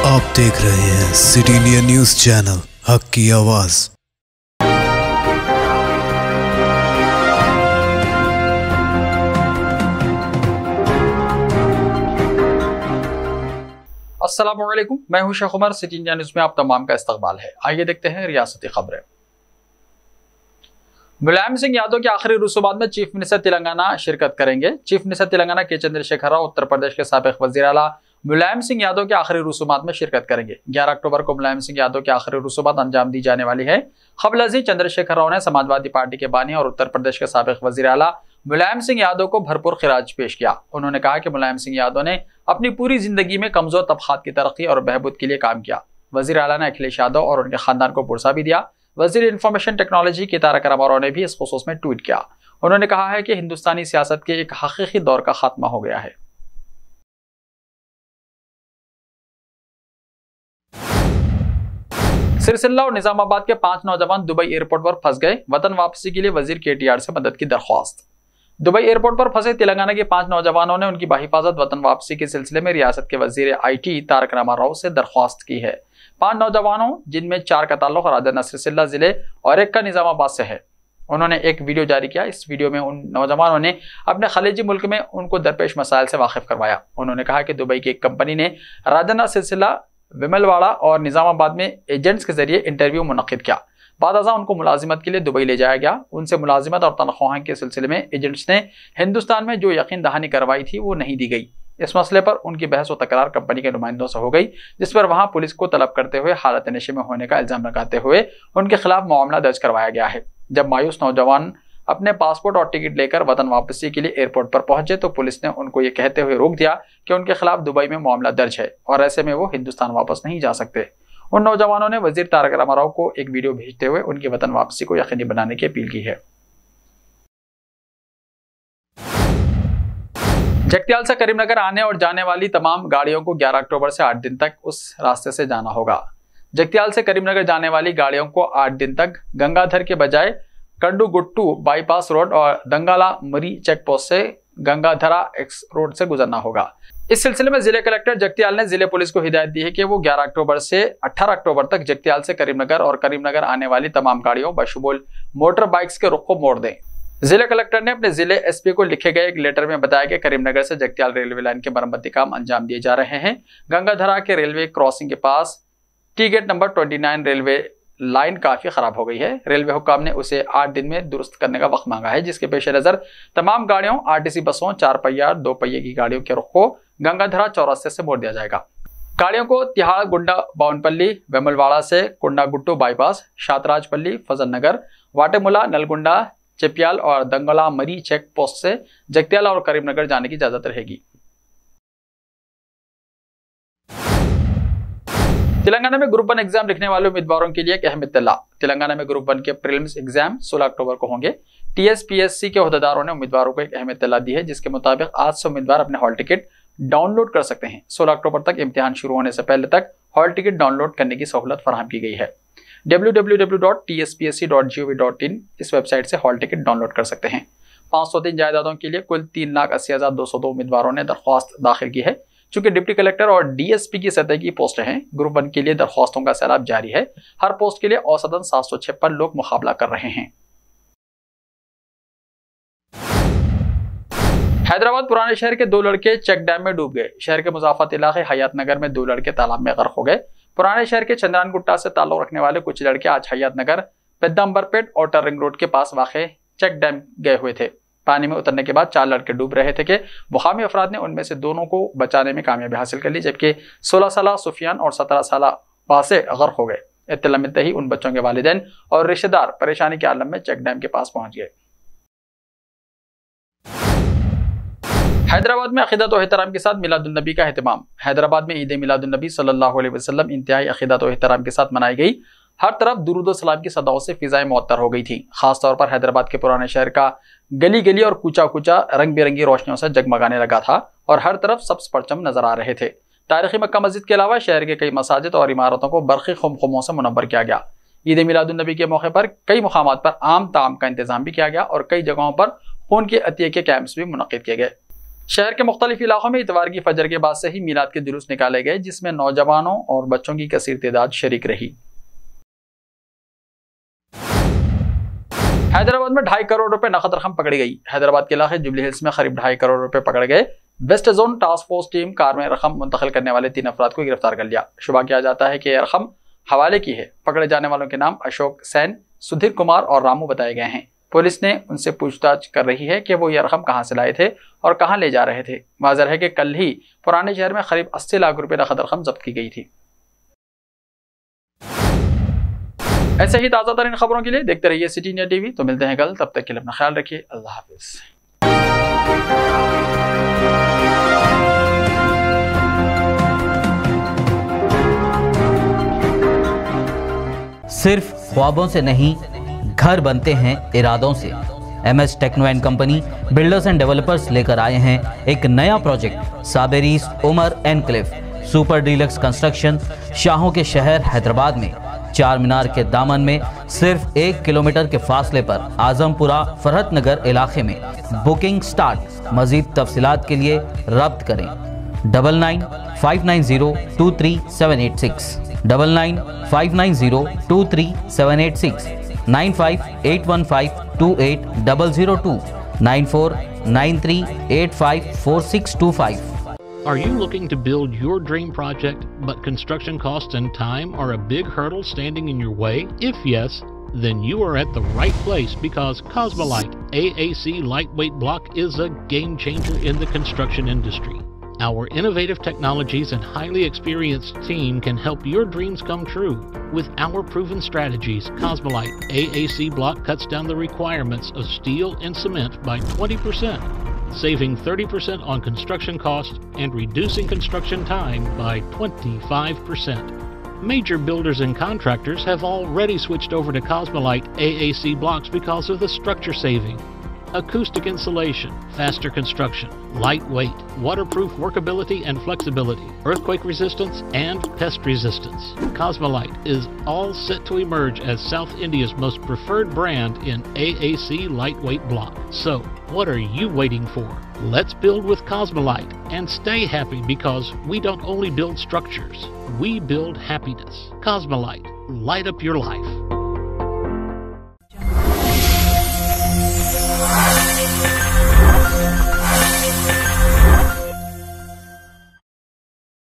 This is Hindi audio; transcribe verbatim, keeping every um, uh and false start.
आप देख रहे हैं सिटी इंडिया न्यूज चैनल, हक की आवाज। अस्सलाम वालेकुम, मैं हूं Sheikh Umar. City India news में आप तमाम का इस्तकबाल है। आइए देखते हैं रियासती खबरें। मुलायम सिंह यादव के आखिरी रसूमात में चीफ मिनिस्टर तेलंगाना शिरकत करेंगे। चीफ मिनिस्टर तेलंगाना के चंद्रशेखर राव उत्तर प्रदेश के साबिक वजीर आला मुलायम सिंह यादव के आखिरी रसूमात में शिरकत करेंगे। ग्यारह अक्टूबर को मुलायम सिंह यादव के आखिरी रसूमात अंजाम दी जाने वाली है। खबल अजीज, चंद्रशेखर राव ने समाजवादी पार्टी के बानी और उत्तर प्रदेश के साबिक वजीर आला मुलायम सिंह यादव को भरपूर खिराज पेश किया। उन्होंने कहा कि मुलायम सिंह यादव ने अपनी पूरी जिंदगी में कमजोर तबकात की तरक्की और बहबूद के लिए काम किया। वजीर आला ने अखिलेश यादव और उनके खानदान को पुरसा भी दिया। वजीर इंफॉर्मेशन टेक्नोलॉजी के तारक रामाराव ने भी इस खुसूस में ट्वीट किया। उन्होंने कहा है कि हिंदुस्तानी सियासत के एक हकीकी दौर का खात्मा हो गया है। सिरसिल्ला और निजामाबाद के पांच नौजवान दुबई एयरपोर्ट पर फंस गए। वतन वापसी के लिए वजीर केटीआर से मदद की दरख्वास्त। दुबई एयरपोर्ट पर फंसे तेलंगाना के पांच नौजवानों ने उनकी बाहिफाजत वतन वापसी के सिलसिले में रियासत के वजीर आईटी तारक रामाराव से दरख्वास्त की है। पांच नौजवानों, जिनमें चार का ताल्लुक राजा सिरसिल्ला जिले और एक का निजामाबाद से है, उन्होंने एक वीडियो जारी किया। इस वीडियो में उन नौजवानों ने अपने खलीजी मुल्क में उनको दरपेश मसाइल से वाकिफ करवाया। उन्होंने कहा कि दुबई की एक कंपनी ने राजा सिरसिल्ला, विमलवाड़ा और निजामाबाद में एजेंट्स के जरिए इंटरव्यू मुनक्किद किया। बाद अज़ा उनको मुलाजिमत के लिए दुबई ले जाया गया। उनसे मुलाजिमत और तनख्वाह के सिलसिले में एजेंट्स ने हिंदुस्तान में जो यकीन दहानी करवाई थी वो नहीं दी गई। इस मसले पर उनकी बहस व तकरार कंपनी के नुमाइंदों से हो गई, जिस पर वहां पुलिस को तलब करते हुए हालत नशे में होने का इल्जाम लगाते हुए उनके खिलाफ मामला दर्ज करवाया गया है। जब मायूस नौजवान अपने पासपोर्ट और टिकट लेकर वतन वापसी के लिए एयरपोर्ट पर पहुंचे तो पुलिस ने उनको ये कहते हुए रोक दिया कि उनके खिलाफ दुबई में मामला दर्ज है और ऐसे में वो हिंदुस्तान वापस नहीं जा सकते। उन नौजवानों ने वजीर तारक रामाराव को एक वीडियो भेजते हुए उनकी वतन वापसी को यकीनी बनाने की अपील की है। जगत्याल से करीमनगर आने और जाने वाली तमाम गाड़ियों को ग्यारह अक्टूबर से आठ दिन तक उस रास्ते से जाना होगा। जगत्याल से करीमनगर जाने वाली गाड़ियों को आठ दिन तक गंगाधर के बजाय कंडूगुट्टू बाईपास रोड और दंगाला मरी चेक पोस्ट से गंगाधरा एक्स रोड से गुजरना होगा। इस सिलसिले में जिले कलेक्टर जगत्याल ने जिले पुलिस को हिदायत दी है कि वो ग्यारह अक्टूबर से अठारह अक्टूबर तक जगत्याल से करीमनगर और करीमनगर आने वाली तमाम गाड़ियों बशमूल मोटर बाइक्स के रुख को मोड़ दें। जिले कलेक्टर ने अपने जिले एसपी को लिखे गए एक लेटर में बताया कि करीमनगर से जगत्याल रेलवे लाइन के मरम्मती काम अंजाम दिए जा रहे हैं। गंगाधरा के रेलवे क्रॉसिंग के पास टी गेट नंबर उनतीस रेलवे लाइन काफी खराब हो गई है। रेलवे हुक्म ने उसे आठ दिन में दुरुस्त करने का वक्त मांगा है, जिसके पेश नजर तमाम गाड़ियों, आरटीसी बसों, चार पहिया दो पहिए की गाड़ियों के रुख को गंगाधरा चौरास्ते से मोड़ दिया जाएगा। गाड़ियों को तिहाड़ गुंडा बावनपल्ली, वेमुलवाड़ा से कुंडागुट्टू बाईपास, शातराजपल्ली, फजल नगर, वाटेमुला, नलगुंडा, चिपियाल और दंगला मरी चेक पोस्ट से जगत्याल और करीमनगर जाने की इजाजत रहेगी। तेलंगाना में ग्रुप वन एग्जाम लिखने वाले उम्मीदवारों के लिए एक अहम इत्तला। तेलंगाना में ग्रुप वन के प्रीलिम्स एग्जाम सोलह अक्टूबर को होंगे। टीएसपीएससी के अहदेदारों ने उम्मीदवारों को एक अहम इत्तला दी है, जिसके मुताबिक आज से उम्मीदवार अपने हॉल टिकट डाउनलोड कर सकते हैं। सोलह अक्टूबर तक इम्तिहान शुरू होने से पहले तक हॉल टिकट डाउनलोड करने की सहूलत फराहम की गई है। W W W dot T S P S C dot G O V dot in इस वेबसाइट से हॉल टिकट डाउनलोड कर सकते हैं। पाँच सौ तीन जायदादों के लिए कुल तीन लाख अस्सी हजार दो सौ दो उम्मीदवारों ने दरख्वास्त दाखिल की है। चूंकि डिप्टी कलेक्टर और डीएसपी की सतह की पोस्टें हैं, ग्रुप वन के लिए दरख्वास्तों का सैलाब जारी है। हर पोस्ट के लिए औसतन सात सौ छप्पन लोग मुकाबला कर रहे हैं। हैदराबाद पुराने शहर के दो लड़के चेक डैम में डूब गए। शहर के मुजाफत इलाके हयात नगर में दो लड़के तालाब में गर्क हो गए। पुराने शहर के चंद्रान गुट्टा से ताल्लुक रखने वाले कुछ लड़के आज हयात नगर, पेद्दांबरपेट और रिंग रोड के पास वाक़े चेक डैम गए हुए थे। पानी में उतरने के बाद चार लड़के डूब रहे थे कि मुकामी अफराद ने उनमें से दोनों को बचाने में कामयाबी हासिल कर ली, जबकि सोलह साल सुफियान और सत्रह साल बासे गर्क हो गए। इत्तला मिलते ही उन बच्चों के वालिदैन और रिश्तेदार परेशानी के आलम में चेक डैम के पास पहुंच गए। हैदराबाद में अकीदत व एहतराम के साथ मिलादुन्नबी का एहतमाम। हैदराबाद में ईद मिलादुन्नबी सल्लल्लाहु अलैहि वसल्लम इंतहाई अकीदत व एहतराम के साथ मनाई गई। हर तरफ दुरूद व सलाम की सदाओं से फिजाएं मुअत्तर हो गई थी। खासतौर पर हैदराबाद के पुराने शहर का गली गली और कूचा कूचा रंग बिरंगी रोशनियों से जगमगाने लगा था और हर तरफ सब्ज परचम नजर आ रहे थे। तारीखी मक्का मस्जिद के अलावा शहर के कई मसाजिद और इमारतों को बरक़ी खुमखुमों से मुनव्वर किया गया। ईद मिलादुन्नबी के मौके पर कई मुकामात पर आम ताम का इंतजाम भी किया गया और कई जगहों पर खून के अतिये के कैंप्स भी मुनक्किद किए गए। शहर के मुख्तलिफ इलाकों में इतवार की फजर के बाद से ही मीलाद के जुलूस निकाले गए, जिसमें नौजवानों और बच्चों की कसीर तादाद शरीक रही। हैदराबाद में ढाई करोड़ रुपए नकद रकम पकड़ी गई। हैदराबाद के इलाके जुबली हिल्स में करीब ढाई करोड़ रुपए पकड़े गए। West zone task force team car में रकम मुंतकिल करने वाले तीन अफराद को गिरफ्तार कर लिया। शुबा किया जाता है कि यह रकम हवाले की है। पकड़े जाने वालों के नाम अशोक सैन, सुधीर कुमार और रामू बताए गए हैं। पुलिस ने उनसे पूछताछ कर रही है कि वो यह रकम कहां से लाए थे और कहां ले जा रहे थे। वाज़ेह है कि कल ही पुराने शहर में करीब अस्सी लाख रुपए नकद रकम जब्त की गई थी। ऐसे ही ताज़ा तरीन खबरों के लिए देखते रहिए सिटी इंडिया टीवी। तो मिलते हैं कल, तब तक के लिए अपना ख्याल रखिए। अल्लाह हाफिज़। सिर्फ ख्वाबों से नहीं, घर बनते हैं इरादों से। M S techno and company builders and developers लेकर आए हैं एक नया project, Sabrees Umar enclave super deluxe construction. शाहों के शहर हैदराबाद में चार मीनार के दामन में सिर्फ एक किलोमीटर के फासले पर आजमपुरा फरहत नगर इलाके में बुकिंग स्टार्ट। मजीद तफसीलात के लिए रब्त करें double nine five nine zero two three seven eight six double nine five nine zero two three seven eight six nine five eight one five two eight double zero two nine four nine three eight five four six two five. Are you looking to build your dream project, but construction costs and time are a big hurdle standing in your way? If yes, then you are at the right place, because Cosmolite A A C lightweight block is a game changer in the construction industry. Our innovative technologies and highly experienced team can help your dreams come true. With our proven strategies, Cosmolite A A C block cuts down the requirements of steel and cement by twenty percent. Saving thirty percent on construction costs and reducing construction time by twenty-five percent. Major builders and contractors have already switched over to Cosmolite A A C blocks because of the structure saving. Acoustic insulation, faster construction, lightweight, waterproof workability and flexibility, earthquake resistance and pest resistance. Cosmolite is all set to emerge as South India's most preferred brand in A A C lightweight block. So, what are you waiting for? Let's build with Cosmolite and stay happy, because we don't only build structures, we build happiness. Cosmolite, light up your life.